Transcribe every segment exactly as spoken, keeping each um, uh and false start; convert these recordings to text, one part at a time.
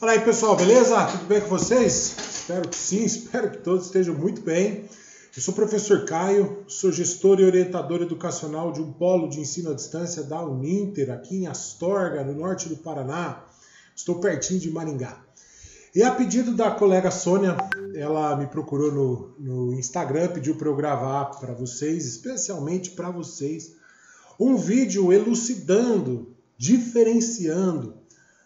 Fala aí, pessoal, beleza? Tudo bem com vocês? Espero que sim, espero que todos estejam muito bem. Eu sou o professor Caio, sou gestor e orientador educacional de um polo de ensino à distância da Uninter, aqui em Astorga, no norte do Paraná. Estou pertinho de Maringá. E a pedido da colega Sônia, ela me procurou no, no Instagram, pediu para eu gravar para vocês, especialmente para vocês, um vídeo elucidando, diferenciando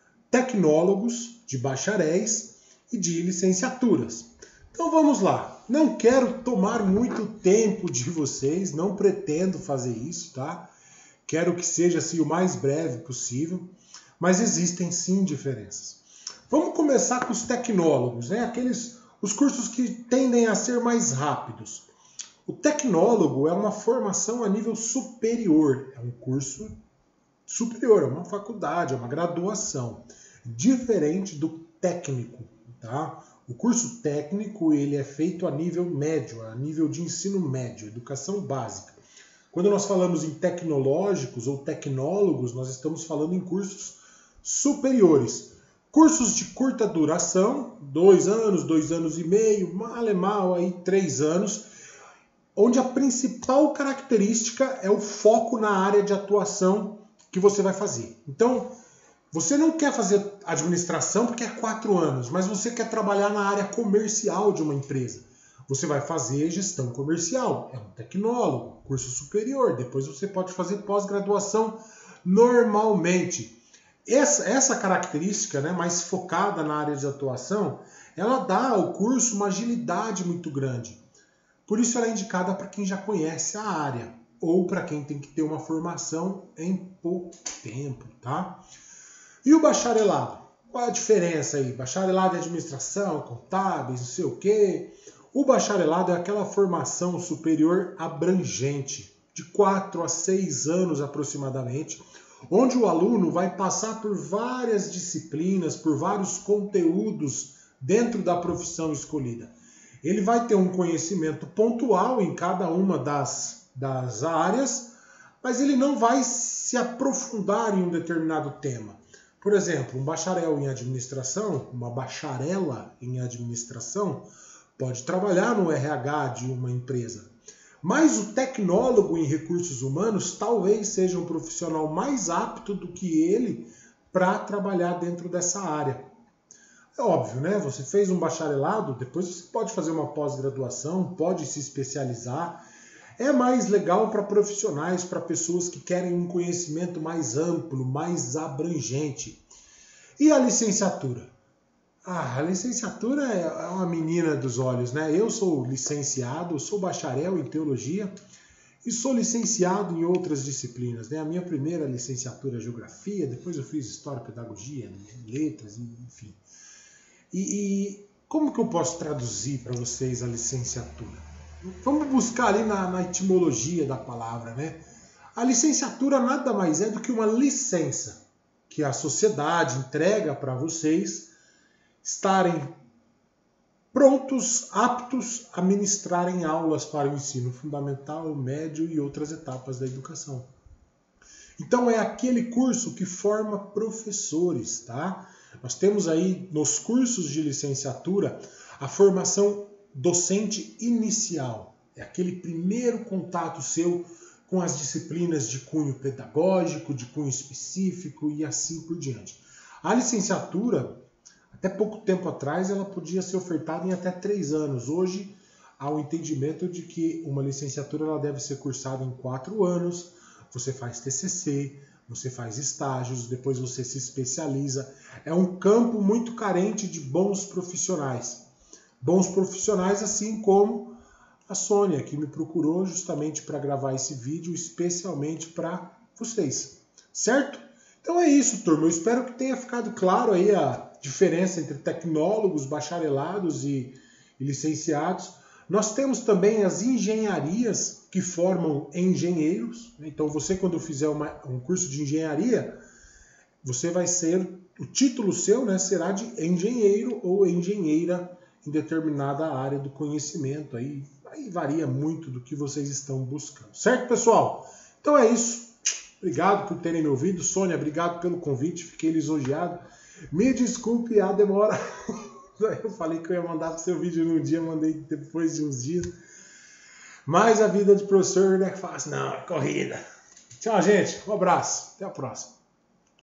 tecnólogos de bacharéis e de licenciaturas. Então vamos lá. Não quero tomar muito tempo de vocês, não pretendo fazer isso, tá? Quero que seja assim o mais breve possível, mas existem sim diferenças. Vamos começar com os tecnólogos, né? Aqueles, os cursos que tendem a ser mais rápidos. O tecnólogo é uma formação a nível superior, é um curso superior, é uma faculdade, é uma graduação, diferente do técnico, tá? O curso técnico ele é feito a nível médio, a nível de ensino médio, educação básica. Quando nós falamos em tecnológicos ou tecnólogos, nós estamos falando em cursos superiores. Cursos de curta duração, dois anos, dois anos e meio, mal é mal, aí três anos, onde a principal característica é o foco na área de atuação que você vai fazer. Então, você não quer fazer administração porque é quatro anos, mas você quer trabalhar na área comercial de uma empresa. Você vai fazer gestão comercial, é um tecnólogo, curso superior, depois você pode fazer pós-graduação normalmente. Essa, essa característica, né, mais focada na área de atuação, ela dá ao curso uma agilidade muito grande. Por isso ela é indicada para quem já conhece a área, ou para quem tem que ter uma formação em pouco tempo, tá? E o bacharelado? Qual a diferença aí? Bacharelado em administração, contábeis, não sei o quê. O bacharelado é aquela formação superior abrangente, de quatro a seis anos aproximadamente, onde o aluno vai passar por várias disciplinas, por vários conteúdos dentro da profissão escolhida. Ele vai ter um conhecimento pontual em cada uma das, das áreas, mas ele não vai se aprofundar em um determinado tema. Por exemplo, um bacharel em administração, uma bacharela em administração, pode trabalhar no R H de uma empresa. Mas o tecnólogo em recursos humanos talvez seja um profissional mais apto do que ele para trabalhar dentro dessa área. É óbvio, né? Você fez um bacharelado, depois você pode fazer uma pós-graduação, pode se especializar. É mais legal para profissionais, para pessoas que querem um conhecimento mais amplo, mais abrangente. E a licenciatura? Ah, a licenciatura é uma menina dos olhos, né? Eu sou licenciado, sou bacharel em teologia e sou licenciado em outras disciplinas, né? A minha primeira licenciatura é geografia, depois eu fiz história, pedagogia, letras, enfim. E, e como que eu posso traduzir para vocês a licenciatura? Vamos buscar ali na, na etimologia da palavra, né? A licenciatura nada mais é do que uma licença que a sociedade entrega para vocês estarem prontos, aptos a ministrarem aulas para o ensino fundamental, médio e outras etapas da educação. Então é aquele curso que forma professores, tá? Nós temos aí nos cursos de licenciatura a formação docente inicial. É aquele primeiro contato seu com as disciplinas de cunho pedagógico, de cunho específico e assim por diante. A licenciatura, até pouco tempo atrás, ela podia ser ofertada em até três anos. Hoje, há o entendimento de que uma licenciatura ela deve ser cursada em quatro anos. Você faz T C C, você faz estágios, depois você se especializa. É um campo muito carente de bons profissionais. Bons profissionais, assim como a Sônia, que me procurou justamente para gravar esse vídeo, especialmente para vocês. Certo? Então é isso, turma. Eu espero que tenha ficado claro aí a diferença entre tecnólogos, bacharelados e, e licenciados. Nós temos também as engenharias que formam engenheiros. Então você, quando fizer uma, um curso de engenharia, você vai ser, o título seu, né, será de engenheiro ou engenheira em determinada área do conhecimento. Aí, aí varia muito do que vocês estão buscando. Certo, pessoal? Então é isso. Obrigado por terem me ouvido. Sônia, obrigado pelo convite. Fiquei lisonjeado. Me desculpe a demora. Eu falei que eu ia mandar pro seu vídeo num dia, mandei depois de uns dias. Mas a vida de professor não é fácil, não, é corrida. Tchau, gente. Um abraço. Até a próxima.